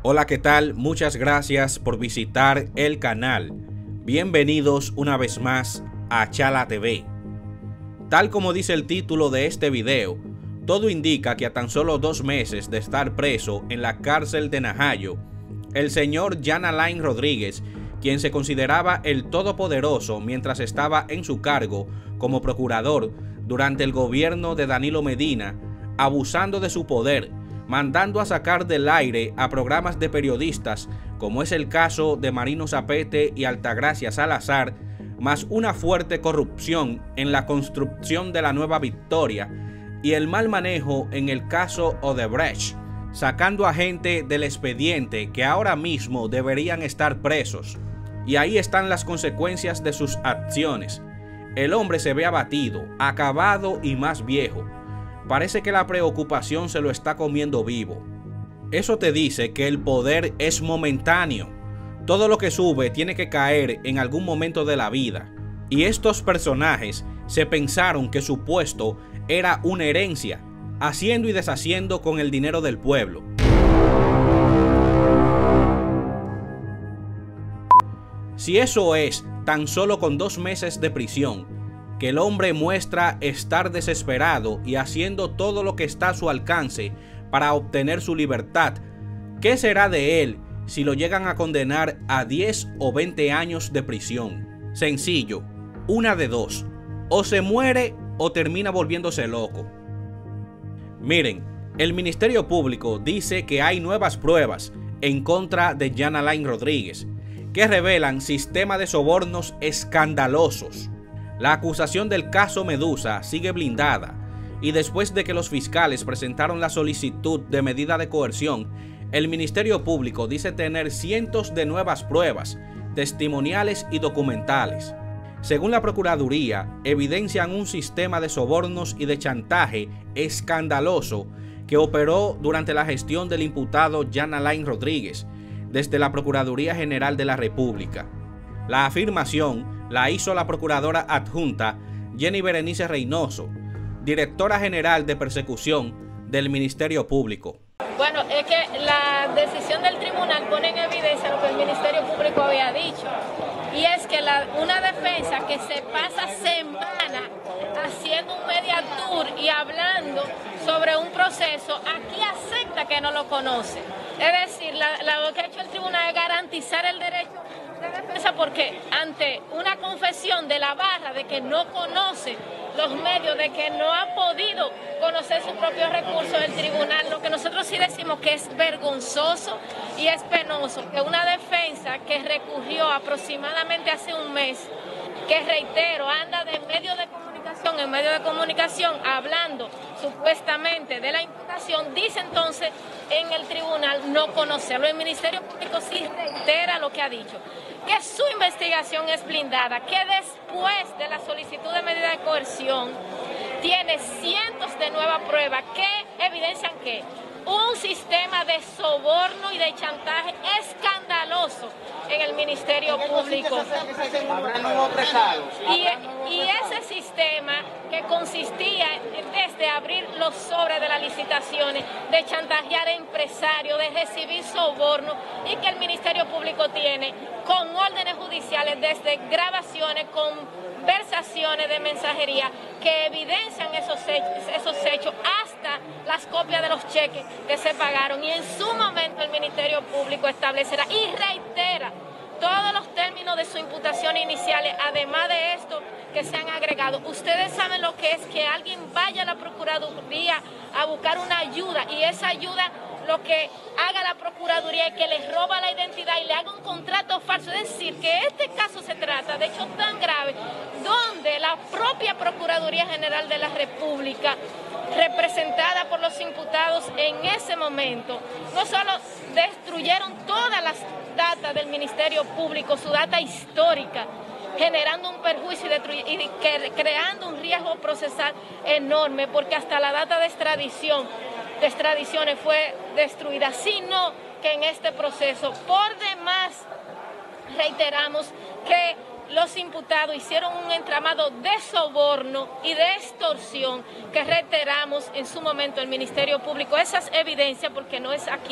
Hola, ¿qué tal? Muchas gracias por visitar el canal. Bienvenidos una vez más a Chala TV. Tal como dice el título de este video, todo indica que a tan solo 2 meses de estar preso en la cárcel de Najayo, el señor Jan Alain Rodríguez, quien se consideraba el todopoderoso mientras estaba en su cargo como procurador durante el gobierno de Danilo Medina, abusando de su poder, mandando a sacar del aire a programas de periodistas, como es el caso de Marino Zapete y Altagracia Salazar, más una fuerte corrupción en la construcción de la Nueva Victoria y el mal manejo en el caso Odebrecht, sacando a gente del expediente que ahora mismo deberían estar presos. Y ahí están las consecuencias de sus acciones. El hombre se ve abatido, acabado y más viejo. Parece que la preocupación se lo está comiendo vivo. Eso te dice que el poder es momentáneo. Todo lo que sube tiene que caer en algún momento de la vida. Y estos personajes se pensaron que su puesto era una herencia, haciendo y deshaciendo con el dinero del pueblo. Si eso es tan solo con 2 meses de prisión, que el hombre muestra estar desesperado y haciendo todo lo que está a su alcance para obtener su libertad, ¿qué será de él si lo llegan a condenar a 10 o 20 años de prisión? Sencillo, una de dos: o se muere o termina volviéndose loco. Miren, el Ministerio Público dice que hay nuevas pruebas en contra de Jan Alain Rodríguez, que revelan sistema de sobornos escandalosos. La acusación del caso Medusa sigue blindada, y después de que los fiscales presentaron la solicitud de medida de coerción, el Ministerio Público dice tener cientos de nuevas pruebas, testimoniales y documentales. Según la Procuraduría, evidencian un sistema de sobornos y de chantaje escandaloso que operó durante la gestión del imputado Jan Alain Rodríguez, desde la Procuraduría General de la República. La afirmación la hizo la Procuradora Adjunta Jenny Berenice Reynoso, Directora General de Persecución del Ministerio Público. Bueno, es que la decisión del tribunal pone en evidencia lo que el Ministerio Público había dicho, y es que una defensa que se pasa semana haciendo un media tour y hablando sobre un proceso, aquí acepta que no lo conoce. Es decir, lo que ha hecho el tribunal es garantizar el derecho de defensa, porque ante una confesión de la barra de que no conoce los medios, de que no ha podido conocer sus propios recursos del tribunal, lo que nosotros sí decimos que es vergonzoso y es penoso que una defensa que recurrió aproximadamente hace un mes, que reitero, anda de medio de comunicación en medio de comunicación hablando supuestamente de la imputación, dice entonces en el tribunal no conocerlo. El Ministerio Público sí reitera lo que ha dicho, que su investigación es blindada, que después de la solicitud de medida de coerción tiene cientos de nuevas pruebas que evidencian que un sistema de soborno y de chantaje escandaloso en el Ministerio Público. Y ese sistema que consistía desde abrir los sobres de las licitaciones, de chantajear a empresarios, de recibir soborno, y que el Ministerio Público tiene con órdenes judiciales, desde grabaciones, conversaciones de mensajería que evidencian esos hechos, hasta las copias de los cheques que se pagaron, y en su momento el Ministerio Público establecerá y reitera todos los términos de su imputación iniciales, además de esto que se han agregado. Ustedes saben lo que es que alguien vaya a la Procuraduría a buscar una ayuda, y esa ayuda lo que haga la Procuraduría es que les roba la identidad y le haga un contrato falso. Es decir, que este caso se trata de hechos tan graves donde la propia Procuraduría General de la República, representada por los imputados en ese momento, no solo destruyeron todas las datas del Ministerio Público, su data histórica, generando un perjuicio y creando un riesgo procesal enorme, porque hasta la data de extradiciones fue destruida, sino que en este proceso, por demás, reiteramos que los imputados hicieron un entramado de soborno y de extorsión que reiteramos en su momento el Ministerio Público. Esas evidencias, porque no es aquí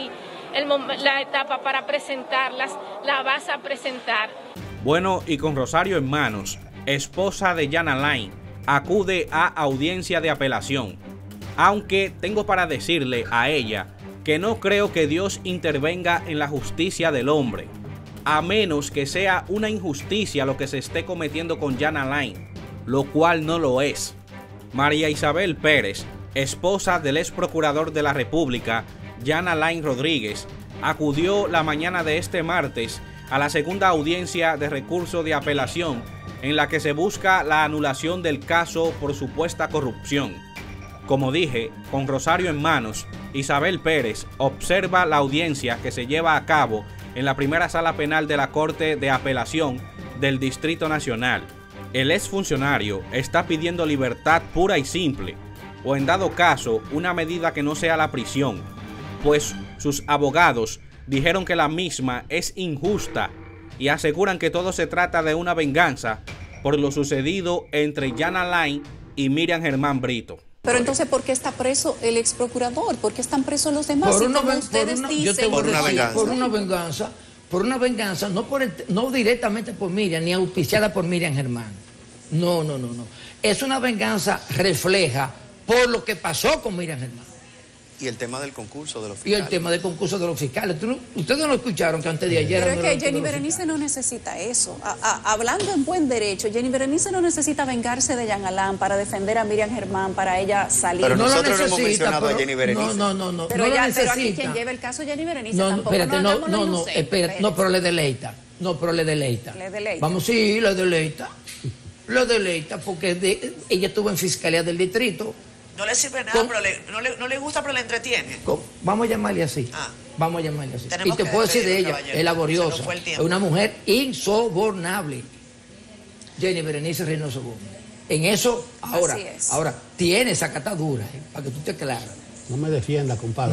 la etapa para presentarlas, la vas a presentar. Bueno, y con Rosario en manos, esposa de Jan Alain acude a audiencia de apelación, aunque tengo para decirle a ella que no creo que Dios intervenga en la justicia del hombre, a menos que sea una injusticia lo que se esté cometiendo con Jan Alain, lo cual no lo es. María Isabel Pérez, esposa del ex procurador de la República, Jan Alain Rodríguez, acudió la mañana de este martes a la segunda audiencia de recurso de apelación en la que se busca la anulación del caso por supuesta corrupción. Como dije, con Rosario en manos, Isabel Pérez observa la audiencia que se lleva a cabo en la primera sala penal de la Corte de Apelación del Distrito Nacional. El exfuncionario está pidiendo libertad pura y simple, o en dado caso, una medida que no sea la prisión, pues sus abogados dijeron que la misma es injusta y aseguran que todo se trata de una venganza por lo sucedido entre Jan Alain y Miriam Germán Brito. Pero entonces, ¿por qué está preso el ex procurador? ¿Por qué están presos los demás? Por una venganza, no directamente por Miriam, ni auspiciada por Miriam Germán. No. Es una venganza refleja por lo que pasó con Miriam Germán. Y el tema del concurso de los fiscales. Y el tema del concurso de los fiscales. Ustedes no lo escucharon que antes de ayer... Pero es que Jenny Berenice no necesita eso. Hablando en buen derecho, Jenny Berenice no necesita vengarse de Jan Alain para defender a Miriam Germán, para ella salir. Pero no nosotros lo necesita, no hemos mencionado a Jenny Berenice. No. Pero, no ya, lo pero aquí quien lleva el caso Jenny Berenice tampoco. Espérate, pero le deleita. Le deleita. Vamos, sí, le deleita. Lo deleita porque ella estuvo en Fiscalía del Distrito. No le sirve nada, pero no le gusta, pero le entretiene. Vamos a llamarle así. Vamos a llamarle así. Y te puedo decir de ella, es laboriosa, es una mujer insobornable. Jenny Berenice Reynoso Gómez. En eso, ahora tiene esa catadura, para que tú te aclares. No me defienda, compadre.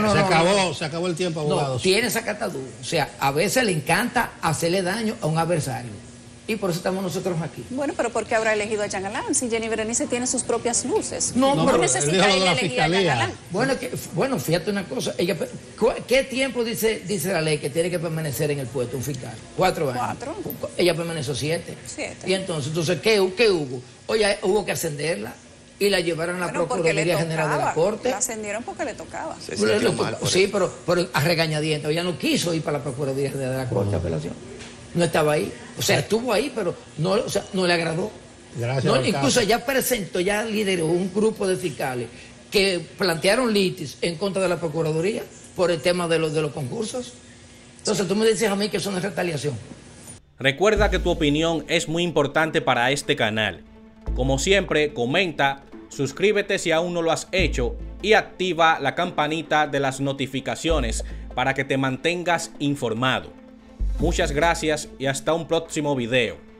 Se acabó el tiempo, abogado. No, tiene esa catadura. O sea, a veces le encanta hacerle daño a un adversario. Y por eso estamos nosotros aquí. Bueno, pero ¿por qué habrá elegido a Jan Alain si Jenny Berenice tiene sus propias luces? No, pero necesita ella elegir a Jan Alain. Bueno, fíjate una cosa. ¿Qué tiempo dice la ley que tiene que permanecer en el puesto un fiscal? 4 años. 4. Ella permaneció 7. Y entonces ¿qué hubo? Oye, hubo que ascenderla y la llevaron a la Procuraduría General de la Corte. La ascendieron porque le tocaba. Sí, pero a regañadientes. Ella no quiso ir para la Procuraduría General de la Corte de Apelación. No estaba ahí. O sea, estuvo ahí, pero no le agradó. Gracias. Incluso ya lideró un grupo de fiscales que plantearon litis en contra de la Procuraduría por el tema de los concursos. Entonces tú me dices a mí que eso no es retaliación. Recuerda que tu opinión es muy importante para este canal. Como siempre, comenta, suscríbete si aún no lo has hecho y activa la campanita de las notificaciones para que te mantengas informado. Muchas gracias y hasta un próximo video.